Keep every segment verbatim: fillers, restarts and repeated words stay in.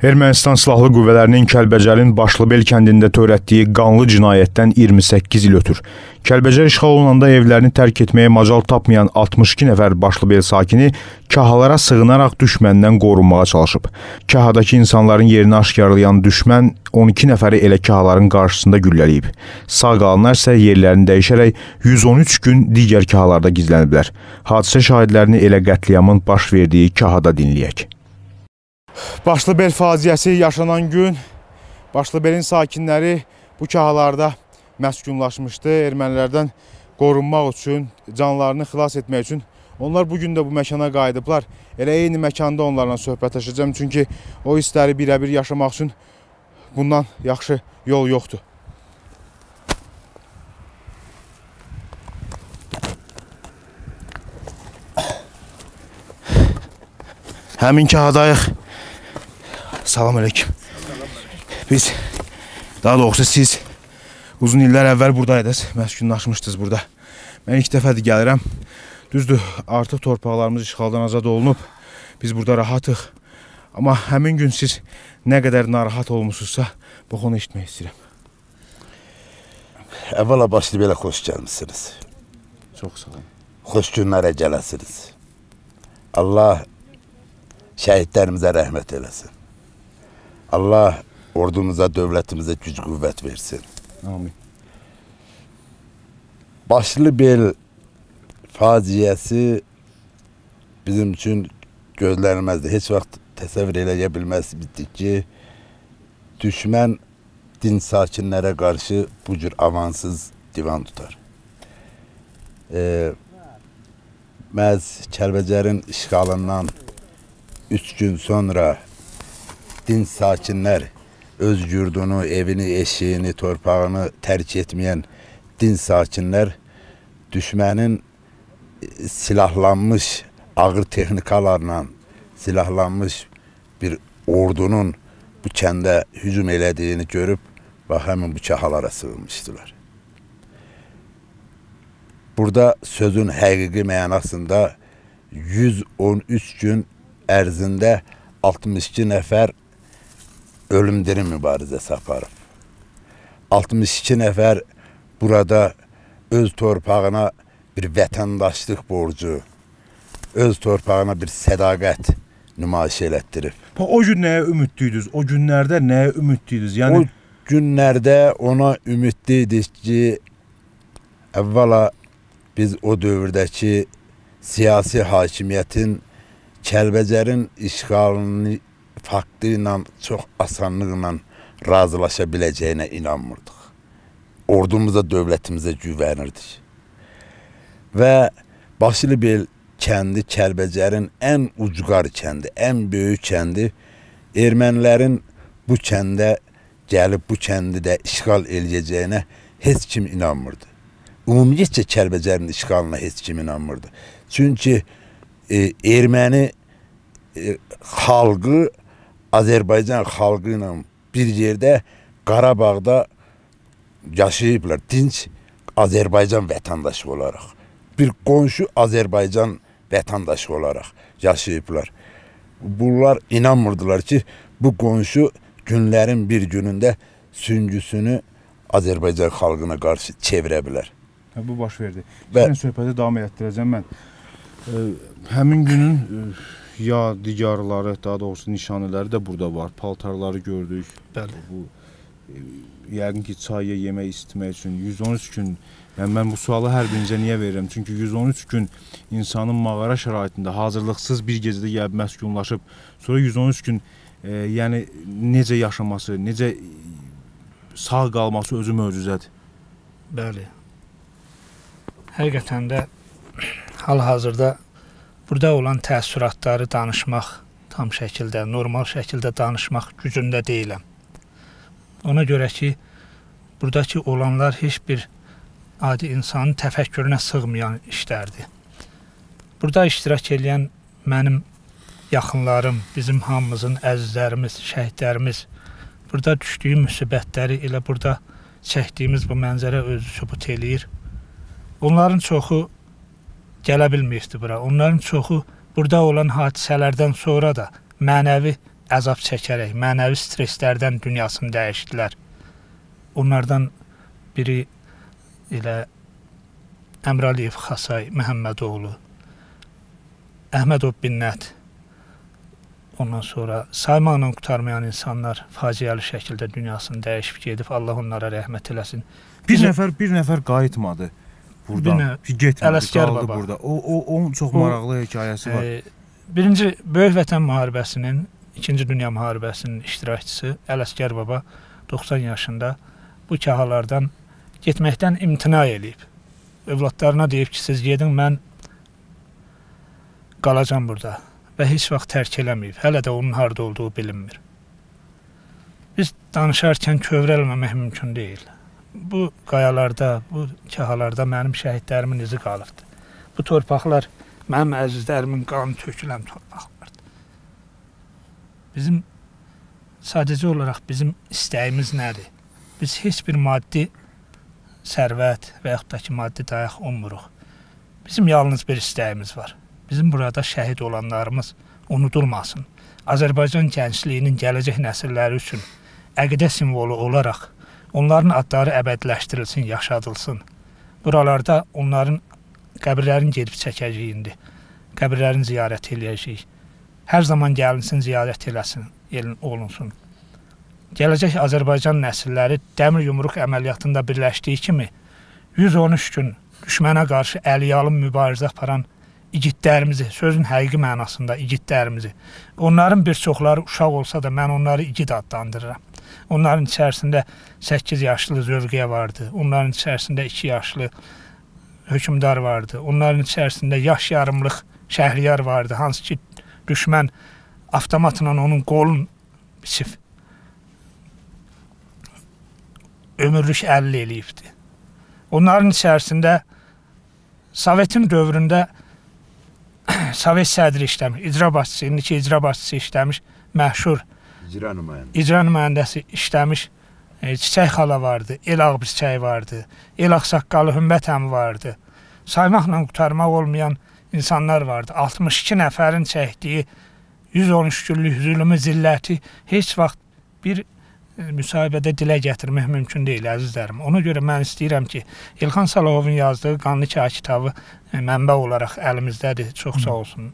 Ermənistan Silahlı Qüvvələrinin Kəlbəcərin Başlıbel kəndində törətdiyi qanlı cinayətdən iyirmi səkkiz il ötür. Kəlbəcər işğal olunanda evlərini tərk etməyə macal tapmayan altmış iki nəfər Başlıbel sakini kahalara sığınaraq düşməndən qorunmağa çalışıb. Kahadakı insanların yerini aşkarlayan düşmən on iki nəfəri elə kahaların qarşısında güllələyib. Sağ qalanlar isə yerlərini dəyişərək yüz on üç gün digər kahalarda gizləniblər. Hadisə şahidlərini elə qətliamın baş verdiyi kahada dinləyək. Başlıbel faciəsi yaşanan gün Başlıbelin sakinləri bu kahalarda məskunlaşmışdı. Ermənilərdən qorunmaq üçün, canlarını xilas etmək üçün. Onlar bugün də bu məkana qayıdıblar. Elə eyni məkanda onlarla söhbətləşəcəm. Çünki o hissləri birə-bir yaşamaq üçün bundan yaxşı yol yoxdur. Həmin kahadayıq. Salam aleyküm. Biz, daha doğrusu siz uzun illər əvvəl buradaydınız, məskunlaşmışdınız burada. Mən ilk dəfədir gəlirəm. Düzdür, artıq torpaqlarımız işğaldan azad olunub. Biz burada rahatıq. Amma həmin gün siz nə qədər narahat olmuşsunuzsa, bu onu eşitmək istəyirəm. Əvvəla Başlıbelə xoş gəlmişsiniz. Çox sağ olun. Xoş günlərə gələsiniz. Allah şəhidlərimizə rəhmət eləsin. Allah ordumuza, dövlətimizə güc qüvvət versin. Amin. Başlıbel faciəsi bizim üçün gözlənilməzdir. Heç vaxt təsəvvür eləyə bilməzdik ki, düşmən dinc sakinlərə qarşı bu cür avansız divan tutar. E, Məhz Kəlbəcərin işğalından üç gün sonra dinc sakinlər öz yurdunu, evini, eşiğini, torpağını tərk etməyən dinc sakinlər düşmənin silahlanmış ağır texnikalarla silahlanmış bir ordunun bu kəndə hücum elədiyini görüb və həmin bu kahalara sığınmışdılar. Burada sözün həqiqi mənasında yüz on üç gün ərzində altmış iki nəfər ölüm-dirim mübarizəsi aparıb. altmış iki nəfər burada öz torpağına bir vətəndaşlıq borcu, öz torpağına bir sədaqət nümayiş elətdirib. O gün nəyə ümidliydiniz? O günlərdə nəyə ümidliydiniz? Yəni... O günlərdə ona ümidliydik ki, əvvəla biz o dövrdəki siyasi hakimiyyətin Kəlbəcərin işğalını faktı ilə çox asanlıqla razılaşa biləcəyinə inanmırdıq. Ordumuza, dövlətimizə güvənirdik. Və Başlıbel kəndi Kəlbəcərin ən ucqar kəndi, ən böyük kəndi. Ermənilərin bu kəndə gəlib bu kəndi də işğal eləyəcəyinə heç kim inanmırdı. Ümumiyyətcə Kəlbəcərin işğalına heç kim inanmırdı. Çünki e, erməni e, xalqı Azərbaycan xalqı ilə bir yerdə Qarabağda yaşayıblar, dinc Azərbaycan vətəndaşı olaraq. Bir qonşu Azərbaycan vətəndaşı olaraq yaşayıblar. Bunlar inanmırdılar ki, bu qonşu günlərin bir günündə süngüsünü Azərbaycan xalqına qarşı çevirə bilər. Bu baş verdi. Sizin söhbəti davam etdirəcəm mən. E, həmin günün e, ya digarları, daha doğrusu nişanələri də burada var. Paltarları gördük. Bəli. Bu, e, yəqin ki, çayı yemək istəmək üçün yüz on üç gün, yəni mən bu sualı hər birinizə niyə verirəm? Çünki yüz on üç gün insanın mağara şəraitində hazırlıqsız bir gecədə gəlib məskunlaşıb, sonra yüz on üç gün e, yəni necə yaşaması, necə sağ qalması özü möcüzədir. Bəli. Həqiqətən də hal-hazırda burada olan təəssüratları danışmaq tam şəkildə, normal şəkildə danışmaq gücündə deyiləm. Ona görə ki, buradakı olanlar heç bir adi insanın təfəkkürünə sığmayan işlərdir. Burada iştirak edən mənim yaxınlarım, bizim hamımızın əzizlərimiz, şəhidlərimiz, burada düşdüyü müsibətləri elə burada çəkdiyimiz bu mənzərə özü sübut eləyir. Onların çoxu gələ bilməyibdi bura. Onların çoxu burada olan hadisələrdən sonra da mənəvi əzab çəkərək, mənəvi streslərdən dünyasını dəyişdilər. Onlardan biri elə Əmrəliyev Xasay Məhəmmədoğlu, Əhmədov Binnət, ondan sonra saymaqla qurtarmayan insanlar faciəli şəkildə dünyasını dəyişib gedib. Allah onlara rəhmət eləsin. Bir Bizim, nəfər bir nəfər qayıtmadı buradan. Getmədi, Ələsgər qaldı baba. burada. O, o, onun çox maraqlı hekayəsi var. E, birinci Böyük Vətən müharibəsinin, İkinci Dünya müharibəsinin iştirakçısı Ələsgər baba doxsan yaşında bu kahalardan getməkdən imtina eləyib. Övladlarına deyib ki, siz gedin, mən qalacam burada və heç vaxt tərk eləməyib. Hələ də onun harada olduğu bilinmir. Biz danışarkən kövrəlməmək mümkün deyil. Bu qayalarda, bu kahalarda mənim şəhidlərimin izi qalıbdır. Bu torpaqlar mənim əzizlərimin qanı tökülən torpaqlardır. Bizim sadəcə olaraq bizim istəyimiz nədir? Biz heç bir maddi sərvət və yaxud da ki, maddi dayaq ummuruq. Bizim yalnız bir istəyimiz var. Bizim burada şəhid olanlarımız unudulmasın. Azərbaycan gəncliyinin gələcək nəsilləri üçün əqidə simvolu olaraq onların adları əbədiləşdirilsin, yaşadılsın. Buralarda onların qəbirlərini gedib çəkəcəyindir. Qəbirlərini ziyarət eləyəcəyik. Hər zaman gəlinsin, ziyarət eləsin, olunsun. Gələcək Azərbaycan nəsilləri dəmir yumruq əməliyyatında birləşdiyi kimi yüz on üç gün düşmənə qarşı əliyalın mübarizə aparan igidlərimizi, sözün həqiqi mənasında igidlərimizi, onların bir çoxları uşaq olsa da mən onları igid adlandırıram. Onların içərisində səkkiz yaşlı Zövqiyə vardı, onların içərisində iki yaşlı hökmdar vardı, onların içərisində yaş yarımlıq Şəhriyar vardı, hansı ki düşmən avtomatla onun qolun biçib ömürlük əlil eləyibdi. Onların içərisində Sovetin dövründə Sovet sədri işləmiş, icra başçısı, indiki icra başçısı işləmiş, məşhur icra nümayəndəsi, icra nümayəndəsi işləmiş e, Çiçək xala vardı, El Ağbirçək vardı, El Ağsaqqalı Hümbət əmi vardı. Saymaqla qurtarmaq olmayan insanlar vardı. altmış iki nəfərin çəkdiyi yüz on üç günlük zülmü zilləti heç vaxt bir müsahibədə dilə gətirmək mümkün deyil, əzizlərim. Ona görə mən istəyirəm ki, İlxan Salahovun yazdığı Qanlı Kağız kitabı mənbə olaraq əlimizdədir, çox sağ olsun.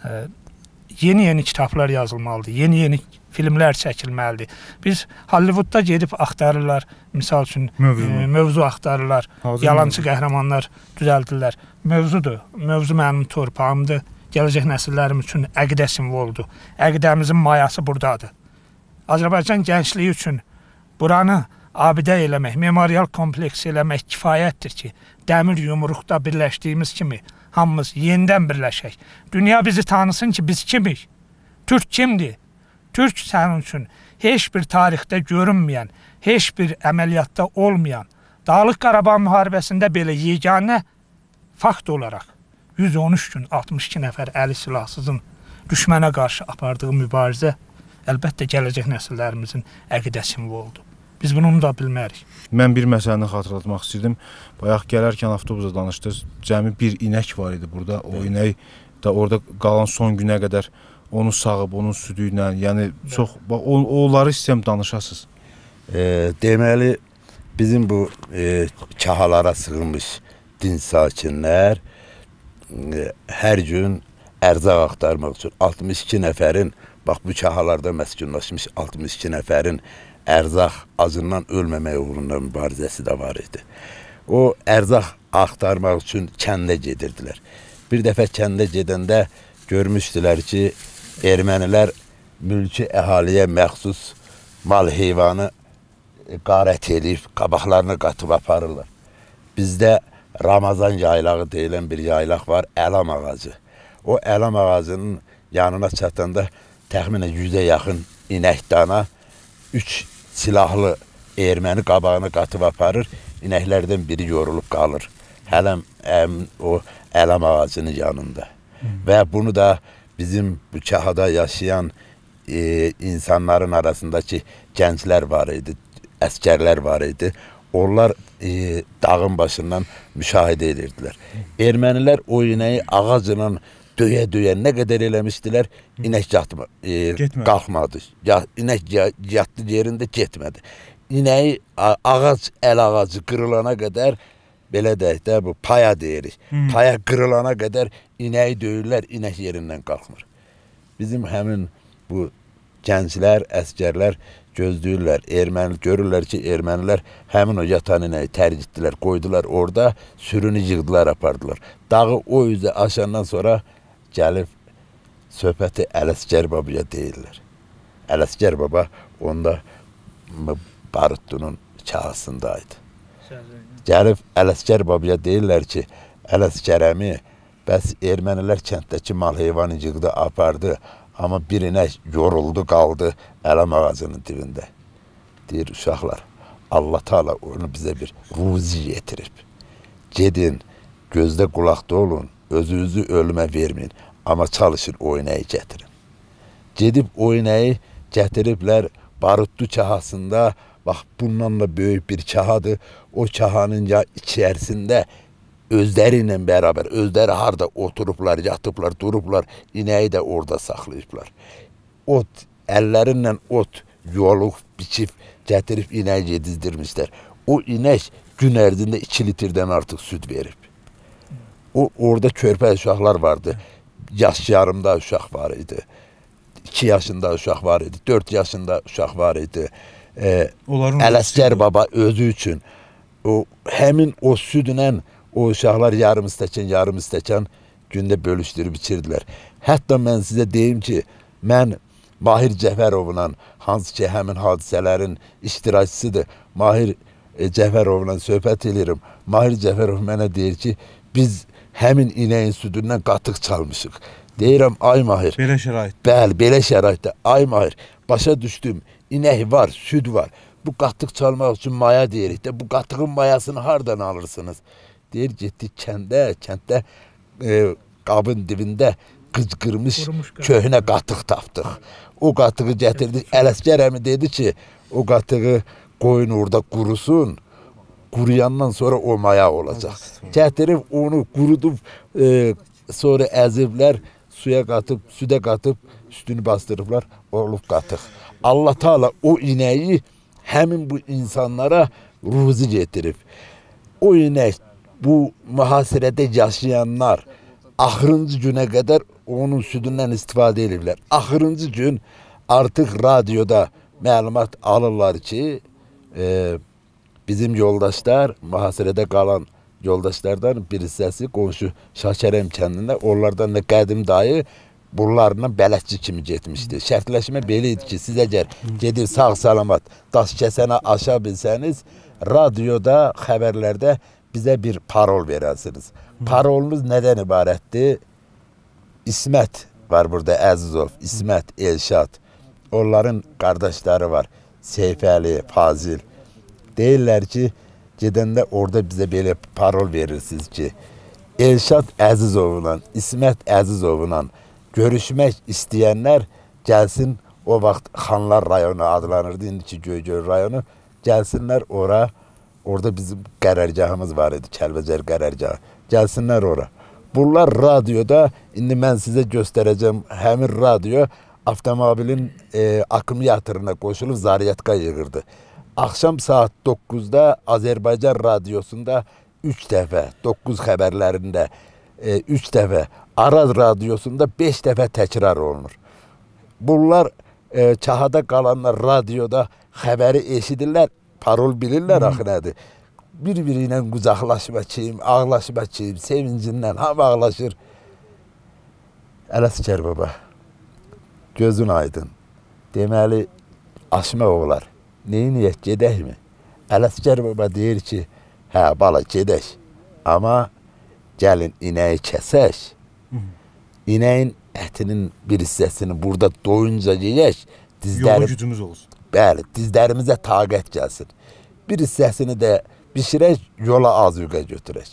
Yeni-yeni kitablar yazılmalıdır, yeni-yeni filmlər çəkilməlidir. Biz Hollywoodda gedib axtarırlar, misal üçün mövzu, mövzu axtarırlar, Hazır yalancı mövzu. Qəhrəmanlar düzəldirlər. Mövzudur, mövzu mənim torpağımdır, gələcək nəsillərim üçün əqidə simvoludur. Əqidəmizin mayası buradadır. Azərbaycan gəncliyi üçün buranı abidə eləmək, memorial kompleks eləmək kifayətdir ki, dəmir yumruqda birləşdiyimiz kimi hamımız yenidən birləşək. Dünya bizi tanısın ki, biz kimik? Türk kimdir? Türk sənin üçün heç bir tarixdə görünməyən, heç bir əməliyyatda olmayan, Dağlıq Qarabağ müharibəsində belə yeganə fakt olaraq yüz on üç gün altmış iki nəfər əli silahsızın düşmənə qarşı apardığı mübarizə əlbəttə gələcək nəsillərimizin əqidə simvoludur. Biz bunu unuda bilmərik. Mən bir məsələni xatırlatmaq istəyirdim. Bayaq gələrkən avtobusa danışdınız. Cəmi bir inək var idi burada. O evet. İnək də orada qalan son günə qədər onu sağıb, onun südü ilə, yəni evet. Çox, o, onları istəyəm danışasınız. E, deməli, bizim bu e, kahalara sığınmış din sakinlər e, hər gün ərzaq axtarmaq üçün altmış iki nəfərin, bax bu kahalarda məskunlaşmış altmış iki nəfərin ərzaq acından ölməmək uğrunda mübarizəsi də var idi. O ərzaq axtarmaq üçün kəndə gedirdilər. Bir dəfə kəndə gedəndə görmüşdülər ki, ermənilər mülki əhaliyə məxsus mal heyvanı qarət eləyib, qabaqlarını qatıb aparırlar. Bizdə Ramazan yaylağı deyilən bir yaylaq var, əlam ağacı. O əlam ağacının yanına çatanda təxminən yüzə yaxın inək dana, üç silahlı erməni qabağını qatıb aparır, inəklərdən biri yorulub qalır. Hələm əm, o əlam ağacının yanında. Hmm. Və bunu da bizim bu kahada yaşayan e, insanların arasındakı gənclər var idi, əskərlər var idi. Onlar e, dağın başından müşahidə edirdilər. Ermənilər o inəyi ağacla döyə-döyə nə qədər eləmişdilər, inək yatma, e, qalxmadı. Ya, inək yatdı yerində getmədi. İnəyi ağac, əl ağacı qırılana qədər, belə deyək də, bu paya deyirik. Hmm. Paya qırılana qədər inəyi döyürlər, inək yerindən qalxmır. Bizim həmin bu gənclər, əskərlər gözləyirlər, erməni görürlər ki, ermənilər həmin o yatan inəyi tərcitdilər, qoydular orada, sürünü yığdılar, apardılar. Dağı o üzə aşandan sonra gəlib söhbəti Ələsgər babaya deyirlər. Ələsgər baba onda Barutdunun çağısındaydı. Gəlib Ələsgər babaya deyirlər ki, Ələsgər əmi, bəs ermənilər kənddəki mal heyvanı yığdı, apardı. Amma bir inək yoruldu, qaldı ələm ağacının dibində. Deyir, uşaqlar, Allah Teala onu bizə bir ruzi getirib. Gedin, gözdə qulaqda olun, özünüzü ölümə verməyin. Amma çalışın o inəyi gətirin. Gedib o inəyi gətiriblər Barutdu çahasında, bax bundan da böyük bir çahadır. O çahanın ya içərisində özləri ilə bərabər, özləri harada oturublar, yatıblar, durublar, inəyi də orada saxlayıblar. Ot, əllərinlə ot, yoluq, biçib, gətirib inəyi yedizdirmişlər. O inək gün ərzində iki litrdən artıq süd verib. O, orada körpə uşaqlar vardı. Yaş yarımda uşaq var idi. iki yaşında uşaq var idi. dörd yaşında uşaq var idi. Ee, Ələsgər baba özü üçün o, həmin o südlə o uşaqlar yarım stəkan, yarım stəkan gündə bölüşdürüb içirdilər. Hətta mən sizə deyim ki, mən Mahir Cəfərovla, hansı ki, həmin hadisələrin iştirakçısıdır, Mahir e, Cəfərovla söhbət edirəm. Mahir Cəfərov mənə deyir ki, biz həmin inəyin südündən qatıq çalmışıq. Deyirəm, ay Mahir. Belə şəraitdə. Bəli, belə şəraitdə. Ay Mahir, başa düşdüm, inək var, süd var. Bu qatıq çalmaq üçün maya deyirik də, bu qatığın mayasını hardan alırsınız? Deyir, getdik kəndə, kənddə e, qabın dibində qıcqırmış köhnə qatıq tapdıq. O qatığı gətirdik. Ələsgər əmi dedi ki, o qatığı qoyun orada qurusun, quruyandan sonra o maya olacaq. Gətirib onu qurudub, e, sonra əziblər, suya qatıb, südə qatıb, üstünü bastırıblar, olub qatıq. Allah Teala o inəyi həmin bu insanlara ruzi getirib. O inək, bu mühasirədə yaşayanlar axırıncı günə qədər onun südündən istifadə edirlər. Axırıncı gün artıq radioda məlumat alırlar ki, e, bizim yoldaşlar, mühasirədə qalan yoldaşlardan bir hissəsi qonşu Şəkərəm kəndində, onlardan da qədim dayı bunlarla bələdçi kimi getmişdi. Şərtləşmə belə idi ki, siz əgər gedir sağ salamat daş kəsənə aşa bilsəniz, radioda, xəbərlərdə bizə bir parol verəsiniz. Parolunuz nədən ibarətdir? İsmət var burada, Əzizov, İsmət, Elşad. Onların qardaşları var, Seyfəli, Fazil. Deyirlər ki, gedəndə orada bizə belə parol verirsiniz ki, Elşad Əzizovla, İsmət Əzizovla görüşmək istəyənlər gəlsin, o vaxt Xanlar rayonu adlanırdı, indiki Göygöl rayonu, gəlsinlər ora. Orada bizim qərargahımız var idi, Kəlbəcər qərargahı. Gəlsinlər ora. Bunlar radioda, indi mən sizə göstərəcəm, həmin radio avtomobilin e, akkumulyatoruna qoşulub zaryatka yığırdı. Axşam saat doqquzda Azərbaycan radiosunda üç dəfə, doqquz xəbərlərində e, üç dəfə, Araz radiosunda beş dəfə təkrar olunur. Bunlar e, çahada qalanlar radioda xəbəri eşidirlər, parol bilirlər axı nədir. Bir-biri ilə qucaqlaşma çiyim, ağlaşma çiyim, sevincindən ham ağlaşır. Ələsgər baba, gözün aydın. Deməli, aşmaq olar. Neyiniyək, gedəkmi? Ələsgər baba deyir ki, hə, bala, gedək. Amma gəlin inəyi kəsək. İnəyin ətinin bir hissəsini burada doyunca yeyək. Yola gücümüz olsun. Bəli, dizlərimizə taqət gəlsin. Bir hissəsini də bişirək, yola azuqə götürək.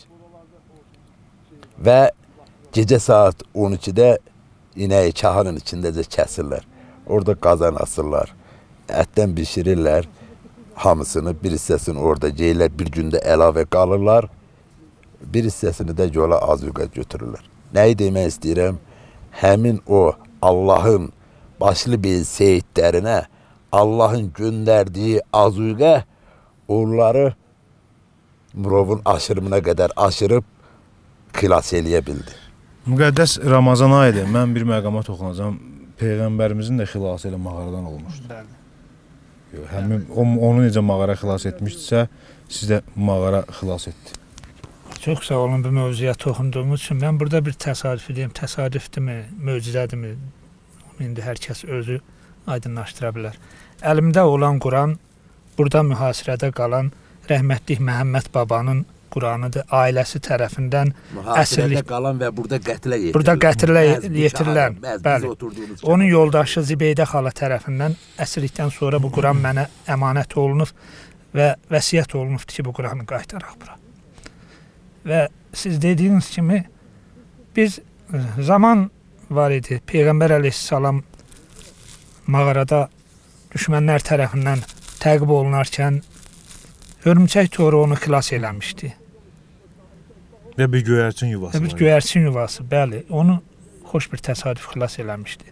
Və gecə saat on ikidə inəyi kahanın içindəcə kəsirlər. Orada qazan asırlar. Ətdən bişirirlər. Hamısını, bir hissəsini orada yeyirlər. Bir gündə əlavə qalırlar. Bir hissəsini də yola azuqə götürürlər. Nəyi demək istəyirəm? həmin o Allahın başlı bir seyidlərinə Allahın göndərdiyi azuqə onları Murovun aşırımına qədər aşırıb xilas eləyə bildi. Müqəddəs Ramazan ayıdır. Mən bir məqama toxunacağım. Peyğəmbərimizin də xilası elə mağaradan olmuşdur. Bəli. Həmin onu necə mağara xilas etmişdisə, siz də mağara xilas etdi. Çox sağ olun bu mövzuya toxunduğunuz üçün. Mən burada bir təsadüf deyim. Təsadüfdürmü, möcüzədirmi? İndi hər kəs özü aydınlaşdıra bilər. Əlimdə olan Quran, burada mühasirədə qalan rəhmətlik Məhəmməd babanın Quranıdır. Ailəsi tərəfindən mühasirədə qalan və burada qətlə yetirilən. Burada qətlə yetirilən. Bəli. Onun yoldaşı Zibeydə xala tərəfindən əsirlikdən sonra bu Quran mənə əmanət olunub və vəsiyyət olunubdur ki, bu Quranı qaytaraq bura. Və siz dediyiniz kimi biz zaman var idi. Peyğəmbər əleyhissalam mağarada düşmənlər tərəfindən təqib olunarkən hörümçək toru onu xilas eləmişdi. Və bir göyərçin yuvası. Və bir göyərçin yuvası, bəli. Onu xoş bir təsadüf xilas eləmişdi.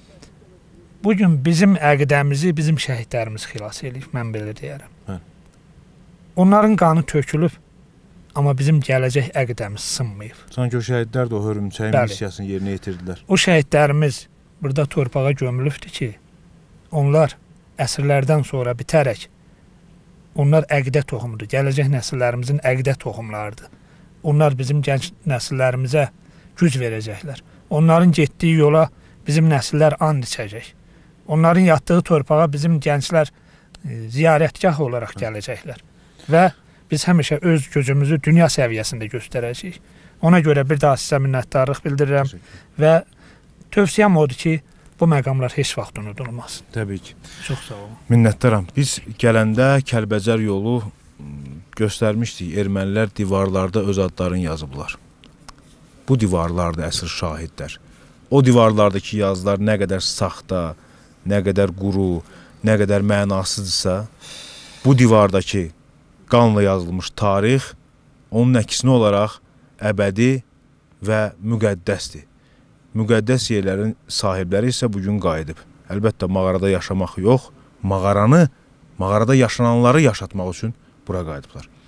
Bugün bizim əqidəmizi bizim şəhidlərimiz xilas eləyib, mən belə deyərəm. Hə. Onların qanı tökülüb, amma bizim gələcək əqidəmiz sınmayıb. Sanki o şəhidlər də o hörümçəyin missiyasını yerinə yetirdilər. O şəhidlərimiz burada torpağa gömülübdür ki, onlar əsrlərdən sonra bitərək, onlar əqidə toxumudur. Gələcək nəsillərimizin əqidə toxumlarıdır. Onlar bizim gənc nəsillərimizə güc verəcəklər. Onların getdiyi yola bizim nəsillər and içəcək. Onların yatdığı torpağa bizim gənclər e, ziyarətgah olaraq gələcəklər. Və biz həmişə öz gücümüzü dünya səviyyəsində göstərəcəyik. Ona görə bir daha sizə minnətdarlıq bildirirəm və tövsiyəm odur ki, bu məqamlar heç vaxt unudulmaz. Təbii ki. Çox sağ olun. Minnətdaram. Biz gələndə Kəlbəcər yolu göstərmişdik. Ermənilər divarlarda öz adlarını yazıblar. Bu divarlarda əsr şahidlər. O divarlardakı yazılar nə qədər saxta, nə qədər quru, nə qədər mənasızdırsa, bu divardakı qanla yazılmış tarix onun əksinə olaraq əbədi və müqəddəsdir. Müqəddəs yerlərin sahibləri isə bugün qayıdıb. Əlbəttə, mağarada yaşamaq yox, mağaranı, mağarada yaşananları yaşatmaq üçün bura qayıdıblar.